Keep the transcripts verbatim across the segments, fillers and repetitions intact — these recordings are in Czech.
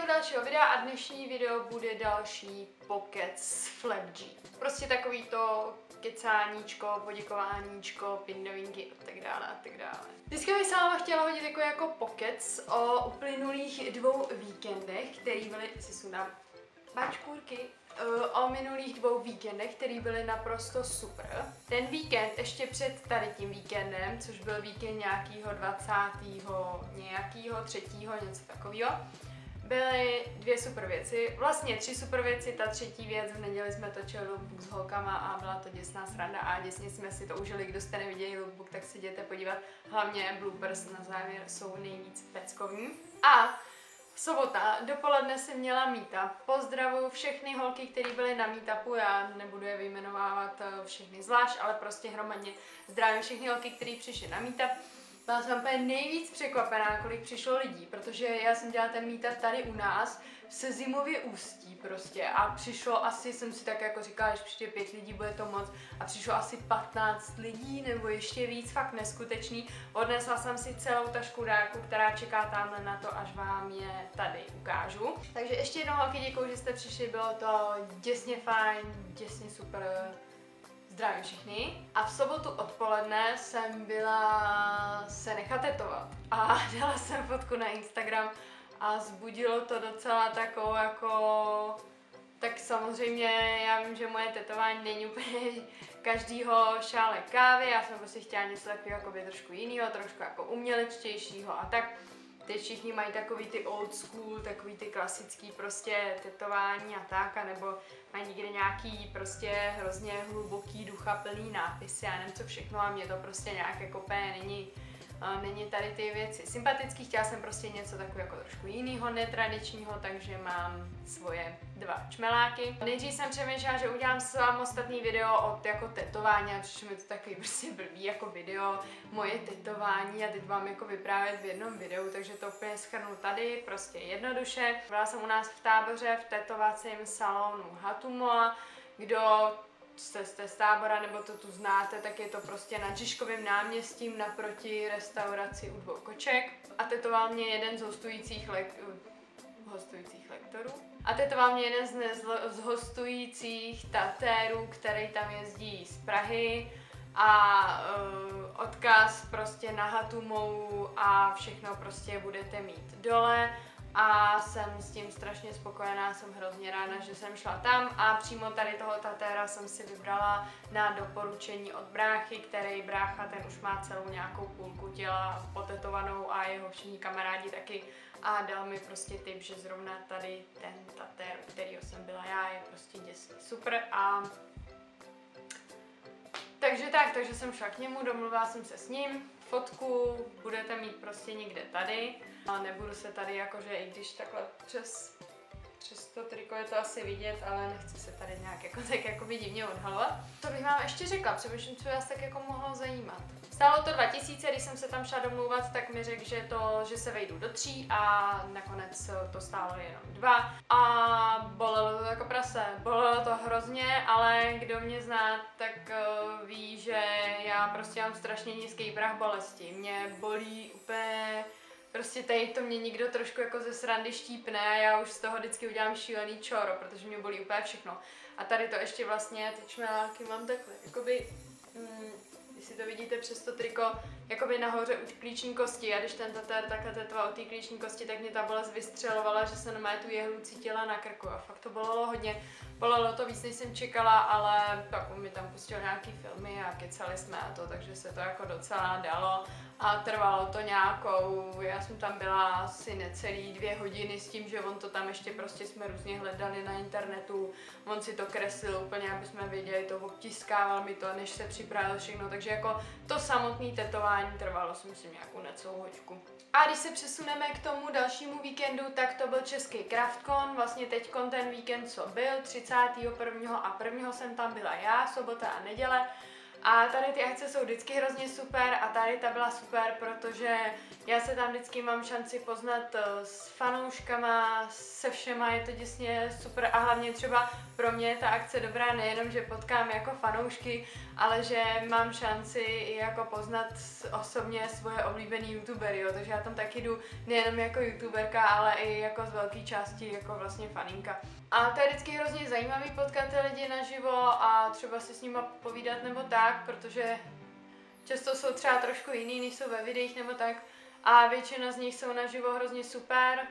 dalšího videa a dnešní video bude další pokec s Flap G. Prostě takový to kecáníčko, poděkováníčko, pindovinky a tak dále a tak dále. Dneska bych s váma chtěla hodit jako, jako pokec o uplynulých dvou víkendech, který byly, si sundám bačkůrky, o minulých dvou víkendech, které byly naprosto super. Ten víkend ještě před tady tím víkendem, což byl víkend nějakýho dvacátého nějakýho třetího něco takového, byly dvě super věci, vlastně tři super věci, ta třetí věc, v neděli jsme točili lookbook s holkama a byla to děsná sranda a děsně jsme si to užili, kdo jste neviděli lookbook, tak se jděte podívat, hlavně bloopers na závěr jsou nejvíc peckovní. A sobota, dopoledne jsem měla meetup. Pozdravuju všechny holky, které byly na meetupu, já nebudu je vyjmenovávat všechny zvlášť, ale prostě hromadně zdravím všechny holky, které přišly na meetup. Byla jsem úplně nejvíc překvapená, kolik přišlo lidí, protože já jsem dělala ten meetup tady u nás se Zimově Ústí prostě a přišlo asi, jsem si tak jako říkala, že přijde pět lidí, bude to moc a přišlo asi patnáct lidí nebo ještě víc, fakt neskutečný. Odnesla jsem si celou tašku dárku, která čeká tamhle na to, až vám je tady ukážu. Takže ještě jednou holky děkuju, že jste přišli, bylo to děsně fajn, děsně super. Zdravím všichni. A v sobotu odpoledne jsem byla se nechat tetovat a dala jsem fotku na Instagram a vzbudilo to docela takovou jako... Tak samozřejmě já vím, že moje tetování není úplně každýho šálek kávy, já jsem prostě chtěla něco takového jako trošku jinýho, trošku jako umělečtějšího a tak. Teď všichni mají takový ty old school, takový ty klasický prostě tetování a tak, a nebo mají někde nějaký prostě hrozně hluboký duchaplný nápisy, já nevím co všechno a mě to prostě nějak jako úplně není, uh, není tady ty věci sympatický, chtěla jsem prostě něco takového jako trošku jinýho, netradičního, takže mám svoje dva čmeláky. Nejdřív jsem přemýšlela, že udělám samostatný video od jako tetování, a přišlo mi to takový prostě blbý jako video, moje tetování a teď vám jako vyprávět v jednom videu, takže to úplně shrnu tady, prostě jednoduše. Byla jsem u nás v Táboře v tetovacím salonu Hatumoa, kdo jste, jste z Tábora nebo to tu znáte, tak je to prostě na Žižkovém náměstí naproti restauraci u dvou koček a tetoval mě jeden z hostujících lek hostujících lektorů. A tetoval mě jeden z, z hostujících tatérů, který tam jezdí z Prahy a uh, odkaz prostě na Hatumou a všechno prostě budete mít dole. A jsem s tím strašně spokojená, jsem hrozně ráda, že jsem šla tam a přímo tady toho tatéra jsem si vybrala na doporučení od bráchy, který brácha, ten už má celou nějakou půlku těla potetovanou a jeho všichni kamarádi taky a dal mi prostě tip, že zrovna tady ten tatér, kterýho jsem byla já, je prostě děsně super a takže tak, takže jsem šla k němu, domluvila jsem se s ním, fotku budete mít prostě někde tady, ale nebudu se tady jakože, i když takhle přes, přes to triko je to asi vidět, ale nechci se tady nějak jako tak jako divně odhalovat. Co bych vám ještě řekla, přemýšlím, co vás tak jako mohlo zajímat. Stálo to dva tisíce, když jsem se tam šla domlouvat, tak mi řekl, že, to, že se vejdu do tří a nakonec to stálo jenom dva. A bolelo to jako prase, bolelo to hrozně, ale kdo mě zná, tak uh, ví, že já prostě mám strašně nízký prach bolesti. Mě bolí úplně, prostě tady to mě někdo trošku jako ze srandy štípne a já už z toho vždycky udělám šílený čoro, protože mě bolí úplně všechno. A tady to ještě vlastně, ty čmeláky mám takhle, jakoby... Mm, Jestli to vidíte přes to triko, jakoby nahoře u klíční kosti. A když ten tatér takhle tetoval u té klíční kosti, tak mě ta bolest vystřelovala, že se normálně tu jehlu cítila na krku. A fakt to bolelo hodně. Bolelo to víc, než jsem čekala, ale pak mi tam pustil nějaký filmy a kecali jsme a to, takže se to jako docela dalo. A trvalo to nějakou, já jsem tam byla asi necelý dvě hodiny s tím, že on to tam ještě prostě jsme různě hledali na internetu. On si to kreslil úplně, aby jsme věděli, to obtiskával mi to, než se připravil všechno, takže jako to samotné tetování trvalo si myslím nějakou necelou hoďku. A když se přesuneme k tomu dalšímu víkendu, tak to byl český CraftCon, vlastně teďkon ten víkend, co byl, třicátého prvního a prvního jsem tam byla já, sobota a neděle. A tady ty akce jsou vždycky hrozně super a tady ta byla super, protože já se tam vždycky mám šanci poznat s fanouškama, se všema, je to děsně super a hlavně třeba pro mě je ta akce dobrá nejenom, že potkám jako fanoušky, ale že mám šanci i jako poznat osobně svoje oblíbený youtubery, jo, takže já tam taky jdu nejenom jako youtuberka, ale i jako z velké části jako vlastně faninka. A to je vždycky hrozně zajímavý potkat ty lidi naživo a třeba si s nima povídat nebo tak, protože často jsou třeba trošku jiný, než jsou ve videích nebo tak. A většina z nich jsou naživo hrozně super.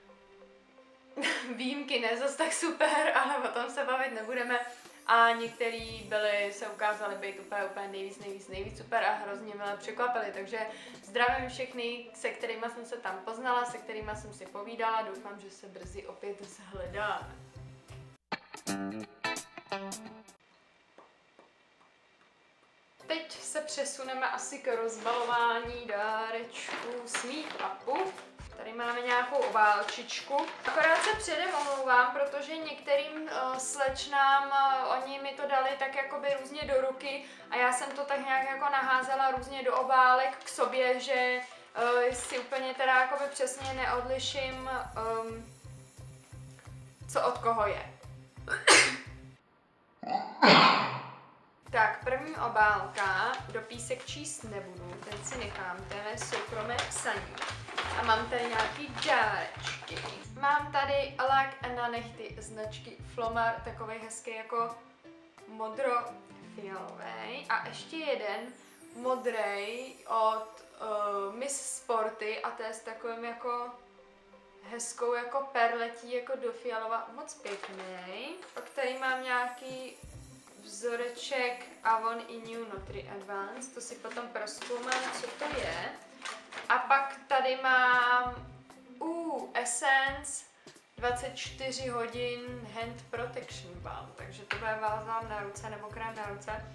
Výjimky ne zas tak super, ale o tom se bavit nebudeme. A některý byli, se ukázali být úplně, úplně nejvíc, nejvíc, nejvíc super a hrozně mě překvapili. Takže zdravím všechny, se kterými jsem se tam poznala, se kterými jsem si povídala. Doufám, že se brzy opět shledáme. Teď se přesuneme asi k rozbalování dárečků z meetupu. Tady máme nějakou obálčičku. Akorát se předem omlouvám, protože některým uh, slečnám uh, oni mi to dali tak jakoby různě do ruky a já jsem to tak nějak jako naházela různě do obálek k sobě, že uh, si úplně teda jakoby přesně neodliším, um, co od koho je. Tak, první obálka, dopísek číst nebudu, ten si nechám, to je soukromé psaní. A mám tady nějaký dárečky. Mám tady lak na nechty značky Flomar, takový hezký jako modro-fialový. A ještě jeden modrej od uh, Miss Sporty a to je s takovým jako hezkou jako perletí jako do fialova, moc pěkný. Pak tady mám nějaký vzoreček Avon Inu Nutri Advance, to si potom prozkoumám, co to je. A pak tady mám uh, Essence dvacet čtyři hodin Hand Protection Balm, takže to bude balzám na ruce nebo krém na ruce.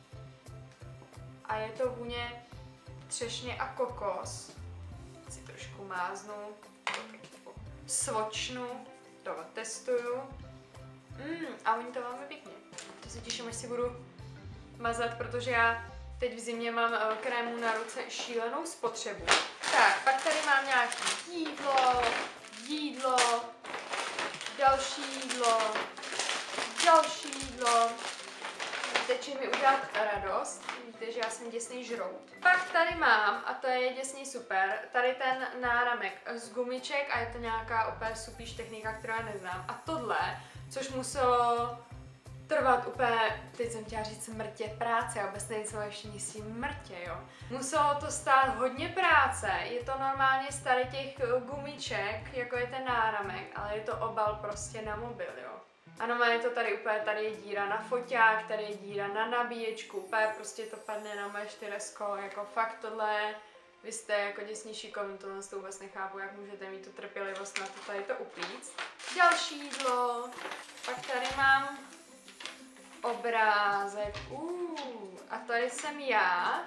A je to vůně třešně a kokos. Si trošku máznu, svočnu, to testuju. Mm, a oni to velmi pěkně. To se těším, až si budu mazat, protože já teď v zimě mám krému na ruce šílenou spotřebu. Tak, pak tady mám nějaké jídlo, jídlo, další jídlo, další jídlo. Teče mi udělat radost, víte, že já jsem děsný žrout. Pak tady mám, a to je děsný super, tady ten náramek z gumiček a je to nějaká úplně supíš technika, kterou já neznám. A tohle, což muselo trvat úplně, teď jsem chtěla říct mrtě práce, a vůbec nejsem ještě nic mrtě, jo. Muselo to stát hodně práce, je to normálně z tady těch gumiček, jako je ten náramek, ale je to obal prostě na mobil, jo. Ano, je to tady úplně, tady je díra na foťák, tady je díra na nabíječku, úplně prostě to padne na moje čtyřesko, jako fakt tohle, vy jste jako děsní šikovní, tohle to vůbec nechápu, jak můžete mít tu trpělivost na to tady to uplíct. Další jídlo, pak tady mám obrázek, uh, a tady jsem já,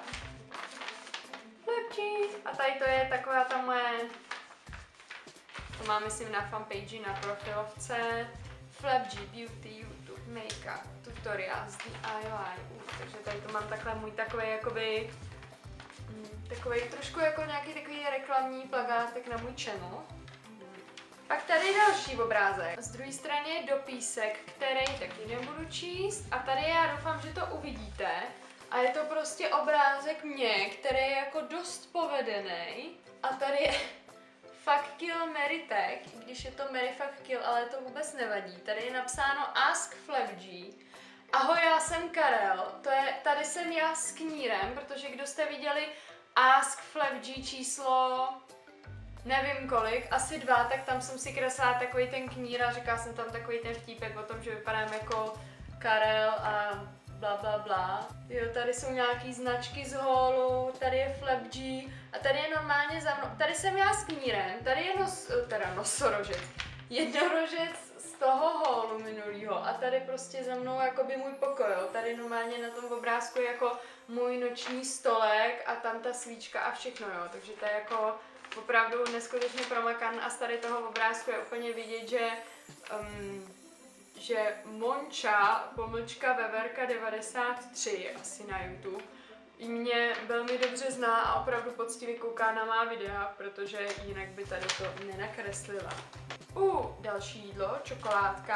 lepší, a tady to je taková ta moje, to mám myslím na fanpage, na profilovce, Flapg Beauty, YouTube, Makeup, Tutorials, D I Y, uh, takže tady to mám takhle můj takový jakoby, mm, takový trošku jako nějaký takový reklamní plakátek na můj channel. Pak tady další obrázek. Z druhé strany je dopísek, který taky nebudu číst a tady já doufám, že to uvidíte. A je to prostě obrázek mě, který je jako dost povedený. A tady je Fuck Kill Mary tag, i když je to Mary Fuck Kill, ale to vůbec nevadí. Tady je napsáno Ask Flapg. Ahoj, já jsem Karel. To je, tady jsem já s knírem, protože kdo jste viděli Ask Flapg číslo nevím kolik, asi dva, tak tam jsem si kreslila takový ten knír a říkala jsem tam takový ten vtípek o tom, že vypadám jako Karel a bla bla bla. Jo, tady jsou nějaký značky z haulu, tady je Flapg a tady je normálně za mnou, tady jsem já s knírem, tady je nos, teda nosorožec, jednorožec z toho haulu minulýho a tady prostě za mnou jakoby můj pokoj, jo. Tady normálně na tom obrázku je jako můj noční stolek a tam ta svíčka a všechno, jo, takže to je jako opravdu neskutečně promakan a z tady toho obrázku je úplně vidět, že um, že Monča, pomlčka Veverka devadesát tři, asi na YouTube, mě velmi dobře zná a opravdu poctivě kouká na má videa, protože jinak by tady to nenakreslila. U další jídlo, čokoládka.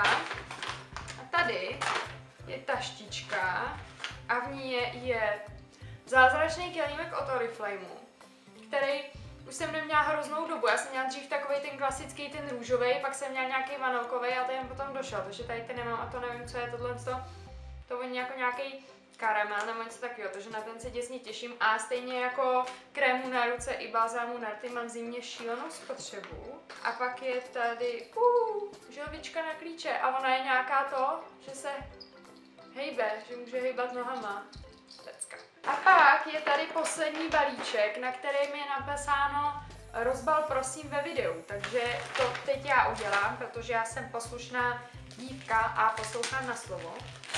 A tady je taštička a v ní je, je zázračný kelímek od Oriflameu, který už jsem neměla hroznou dobu. Já jsem měla dřív takový ten klasický, ten růžový, pak jsem měla nějaký vanilkový a ten potom došel, takže tady ten nemám a to nevím, co je tohle. To, to je jako nějaký karamel nebo něco takového, takže na ten se děsně těším. A stejně jako krému na ruce i balzámu na rty mám zimně šílenou spotřebu. A pak je tady uh, želvička na klíče a ona je nějaká to, že se hejbe, že může hejbat nohama. Pecka. A pak je tady poslední balíček, na kterém je napsáno rozbal prosím ve videu, takže to teď já udělám, protože já jsem poslušná dívka a poslouchám na slovo.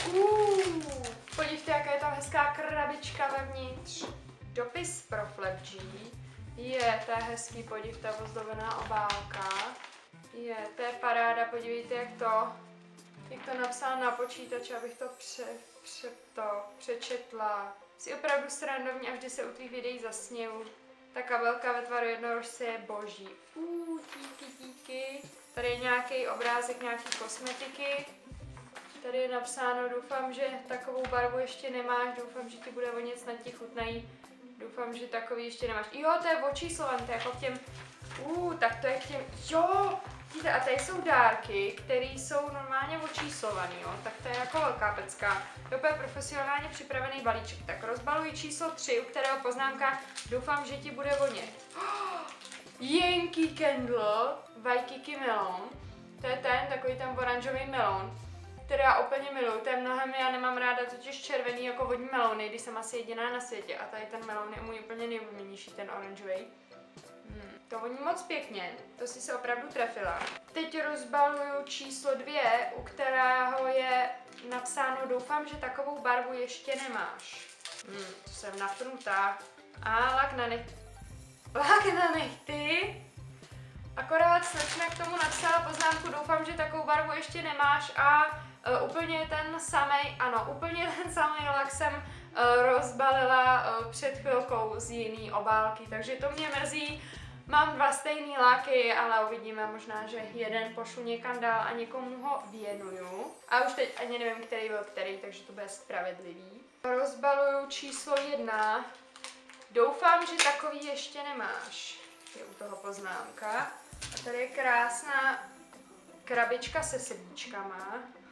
Uh, podívejte, jaká je tam hezká krabička vevnitř. Dopis pro Flapg. Je, to je hezký, podívejte, ozdobená obálka. Je, to je paráda, podívejte, jak to, jak to napsala na počítači, abych to, pře, pře, to přečetla. Jsi opravdu srandovní a vždy se u tvých videí zasněju. Ta kabelka ve tvaru jednorožce je boží. Uh, díky, díky. Tady je nějaký obrázek nějaký kosmetiky. Tady je napsáno, doufám, že takovou barvu ještě nemáš, doufám, že ti bude vonět, snad ti chutnají. Doufám, že takový ještě nemáš. Jo, to je očíslované, to je jako k těm... Uh, tak to je k těm... Jo! Díte, a tady jsou dárky, které jsou normálně očíslované, jo. Tak to je jako velká pecka. To je profesionálně připravený balíček. Tak rozbaluji číslo tři, u kterého poznámka, doufám, že ti bude vonět. Oh, Yankee Candle, Waikiki melon. To je ten, takový ten oranžový melon, který já úplně miluju. To je mnohem, já nemám ráda totiž červený jako vodní melony, když jsem asi jediná na světě. A tady ten melon je můj úplně nejoblíbenější, ten oranžový. Hmm, to voní moc pěkně, to si se opravdu trefila. Teď rozbaluju číslo dvě, u kterého je napsáno, doufám, že takovou barvu ještě nemáš. Hmm, to jsem napnutá. A lak na nechty. Lak na nechty. Akorát slečna k tomu napsala poznámku, doufám, že takovou barvu ještě nemáš a uh, úplně ten samej, ano, úplně ten samej lak jsem uh, rozbalila uh, před chvilkou z jiný obálky, takže to mě mrzí. Mám dva stejný láky, ale uvidíme, možná, že jeden pošlu někam dál a někomu ho věnuju. A už teď ani nevím, který byl který, takže to bude spravedlivý. Rozbaluju číslo jedna. Doufám, že takový ještě nemáš. Je u toho poznámka. A tady je krásná krabička se sedíčkama.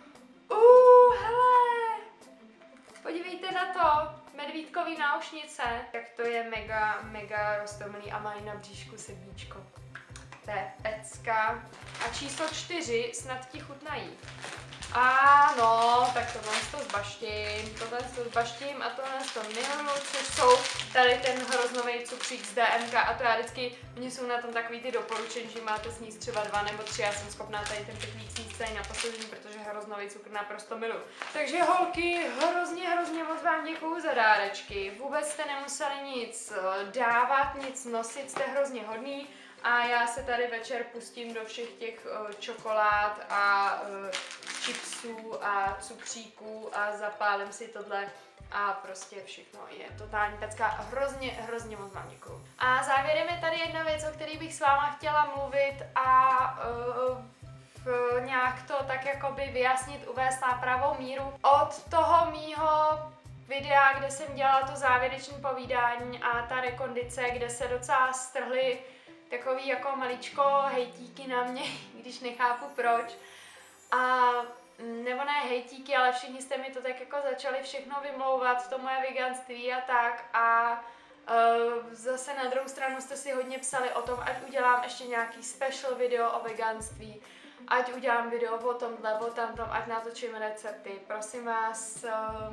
Uuu, hele! Podívejte na to, medvídkový náušnice. Tak to je mega, mega roztomilý a mají na bříšku sedíčko. To je pecka. A číslo čtyři, snad ti chutnají. Ano, tak tohle to zbaštím, tohle to zbaštím a tohle to miluju, což jsou tady ten hroznový cukřík z D M K a to já vždycky, oni jsou na tom takový ty doporučení, že máte sníst třeba dva nebo tři, já jsem schopná tady ten pytlík sníst tady na poslední, protože hroznový cukr naprosto miluju. Takže holky, hrozně, hrozně moc vám děkuju za dárečky, vůbec jste nemuseli nic dávat, nic nosit, jste hrozně hodný. A já se tady večer pustím do všech těch uh, čokolád a uh, chipsů a cukříků a zapálím si tohle a prostě všechno je totální pecka. Hrozně, hrozně moc vám děkuju. A závěrem je tady jedna věc, o které bych s váma chtěla mluvit a uh, v, nějak to tak jakoby vyjasnit, uvést na pravou míru. Od toho mýho videa, kde jsem dělala to závěrečné povídání a ta rekondice, kde se docela strhly takový jako maličko hejtíky na mě, když nechápu proč. A nebo ne hejtíky, ale všichni jste mi to tak jako začali všechno vymlouvat, to moje veganství a tak. A uh, zase na druhou stranu jste si hodně psali o tom, ať udělám ještě nějaký special video o veganství, ať udělám video o tomhle, o tamtom, ať natočím recepty. Prosím vás, uh,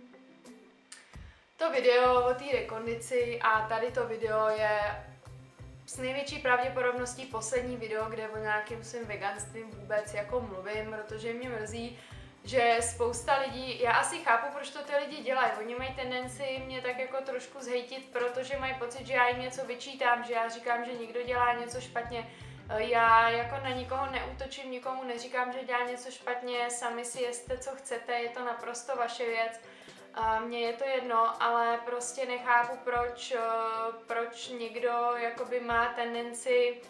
to video o té rekondici a tady to video je s největší pravděpodobností poslední video, kde o nějakým svým veganstvím vůbec jako mluvím, protože mě mrzí, že spousta lidí, já asi chápu, proč to ty lidi dělají, oni mají tendenci mě tak jako trošku zhejtit, protože mají pocit, že já jim něco vyčítám, že já říkám, že někdo dělá něco špatně. Já jako na nikoho neútočím, nikomu neříkám, že dělá něco špatně, sami si jeste, co chcete, je to naprosto vaše věc. Mně je to jedno, ale prostě nechápu, proč, proč někdo jakoby má tendenci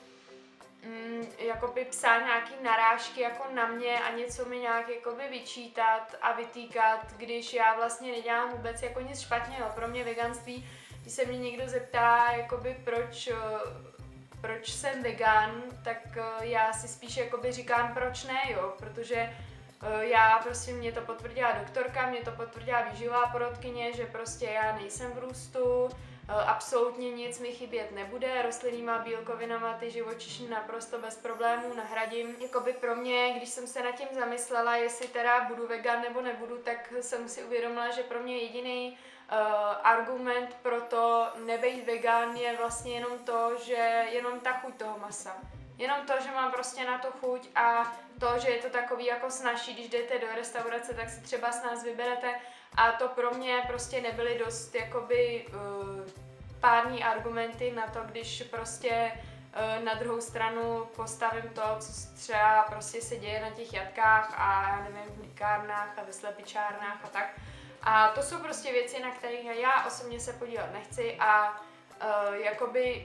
mm, jakoby psát nějaký narážky jako na mě a něco mi nějak jakoby vyčítat a vytýkat, když já vlastně nedělám vůbec jako nic špatného. Pro mě veganství, když se mě někdo zeptá, jakoby proč, proč jsem vegan, tak já si spíš jakoby říkám, proč ne, jo, protože já prostě, mě to potvrdila doktorka, mě to potvrdila výživová porodkyně, že prostě já nejsem v růstu, absolutně nic mi chybět nebude, rostlinnýma bílkovinama ty živočišní naprosto bez problémů nahradím. Jakoby pro mě, když jsem se nad tím zamyslela, jestli teda budu vegan nebo nebudu, tak jsem si uvědomila, že pro mě jediný uh, argument pro to nebejt vegan je vlastně jenom to, že jenom ta chuť toho masa. Jenom to, že mám prostě na to chuť a to, že je to takový jako snazší, když jdete do restaurace, tak si třeba s nás vyberete a to pro mě prostě nebyly dost jakoby uh, pádný argumenty na to, když prostě uh, na druhou stranu postavím to, co třeba prostě se děje na těch jatkách a já nevím, v mlíkárnách a ve slepičárnách a tak. A to jsou prostě věci, na kterých já osobně se podívat nechci a uh, jakoby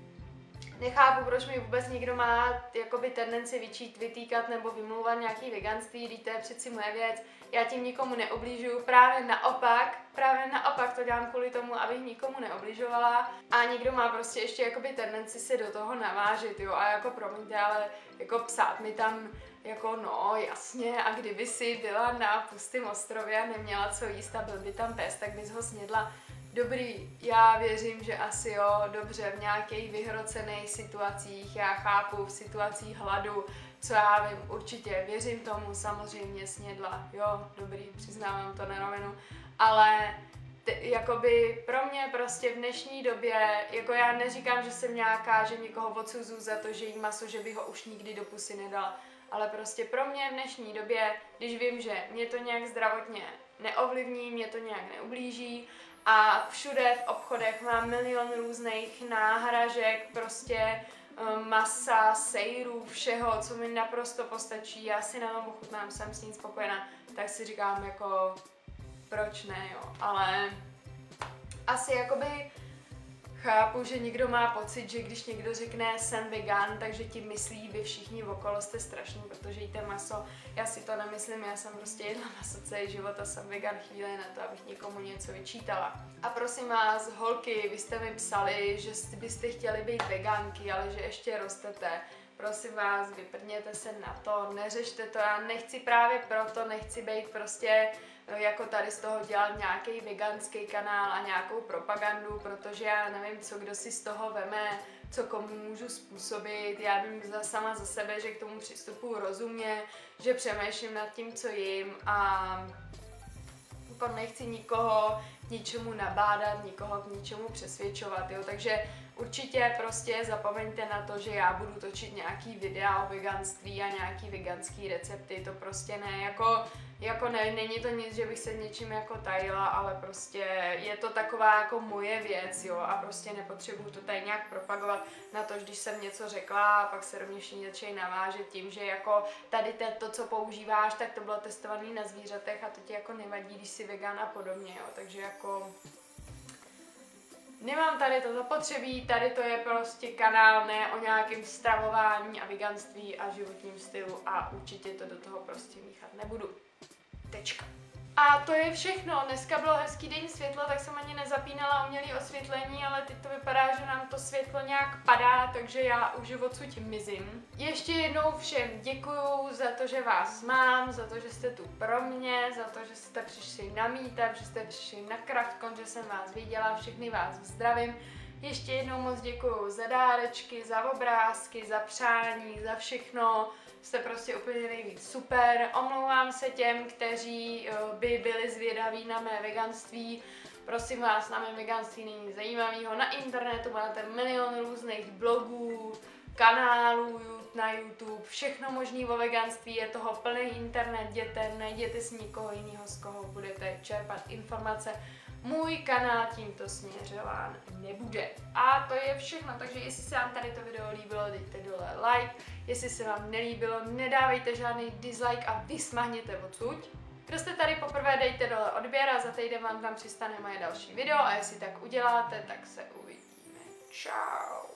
nechápu, proč mi vůbec někdo má jakoby tendenci vyčít, vytýkat nebo vymlouvat nějaký veganství, když to je přeci moje věc, já tím nikomu neubližuju, právě naopak, právě naopak to dělám kvůli tomu, abych nikomu neubližovala a někdo má prostě ještě jakoby tendenci se do toho navážit, jo, a jako promiňte, ale jako psát mi tam jako no, jasně, a kdyby si byla na pustém ostrově a neměla co jíst a byl by tam pes, tak bys ho snědla. Dobrý, já věřím, že asi jo, dobře, v nějakých vyhrocených situacích, já chápu, v situacích hladu, co já vím, určitě, věřím tomu, samozřejmě snědla, jo, dobrý, přiznávám to na rovinu, ale t- jakoby pro mě prostě v dnešní době, jako já neříkám, že jsem nějaká, že někoho odsuzuju za to, že jí maso, že bych ho už nikdy do pusy nedala, ale prostě pro mě v dnešní době, když vím, že mě to nějak zdravotně neovlivní, mě to nějak neublíží, a všude v obchodech mám milion různých náhražek, prostě um, masa, sejrů, všeho, co mi naprosto postačí, já si na tom ochutnám, jsem s tím spokojená, tak si říkám jako, proč ne, jo, ale asi jakoby chápu, že někdo má pocit, že když někdo řekne jsem vegan, takže tím myslí, vy všichni okolo jste strašní, protože jíte maso. Já si to nemyslím, já jsem prostě jedla maso celý život a jsem vegan chvíli na to, abych někomu něco vyčítala. A prosím vás, holky, vy jste mi psali, že byste chtěli být veganky, ale že ještě rostete. Prosím vás, vyprdněte se na to, neřešte to, já nechci právě proto, nechci být prostě jako tady z toho dělat nějaký veganský kanál a nějakou propagandu, protože já nevím, co kdo si z toho veme, co komu můžu způsobit, já vím za, sama za sebe, že k tomu přistupuji rozumně, že přemýšlím nad tím, co jim a jako nechci nikoho k ničemu nabádat, nikoho k ničemu přesvědčovat, jo, takže určitě prostě zapomeňte na to, že já budu točit nějaký videa o veganství a nějaký veganský recepty, to prostě ne, jako, jako ne, není to nic, že bych se něčím jako tajila, ale prostě je to taková jako moje věc, jo, a prostě nepotřebuju to tady nějak propagovat na to, když jsem něco řekla a pak se rovněž všichni začali navážet tím, že jako tady to, co používáš, tak to bylo testované na zvířatech a to ti jako nevadí, když jsi vegan a podobně, jo, takže jako nemám tady to zapotřebí, tady to je prostě kanál ne o nějakém stravování a veganství a životním stylu a určitě to do toho prostě míchat nebudu. Tečka. A to je všechno. Dneska bylo hezký den světlo, tak jsem ani nezapínala umělé osvětlení, ale teď to vypadá, že nám to světlo nějak padá, takže já už odsud mizím. Ještě jednou všem děkuju za to, že vás mám, za to, že jste tu pro mě, za to, že jste přišli na meetup, že jste přišli na CraftCon, že jsem vás viděla, všechny vás zdravím. Ještě jednou moc děkuju za dárečky, za obrázky, za přání, za všechno. Jste prostě úplně nejvíc super. Omlouvám se těm, kteří by byli zvědaví na mé veganství. Prosím vás, na mé veganství není zajímavého. Na internetu máte milion různých blogů, kanálů na YouTube, všechno možný o veganství, je toho plný internet, jděte, najděte si někoho jiného, z koho budete čerpat informace. Můj kanál tímto směřován nebude. A to je všechno, takže jestli se vám tady to video líbilo, dejte dole like, jestli se vám nelíbilo, nedávejte žádný dislike a vysmahněte odsud. Kdo jste tady poprvé, dejte dole odběr a za týden vám tam přistane moje další video a jestli tak uděláte, tak se uvidíme. Čau.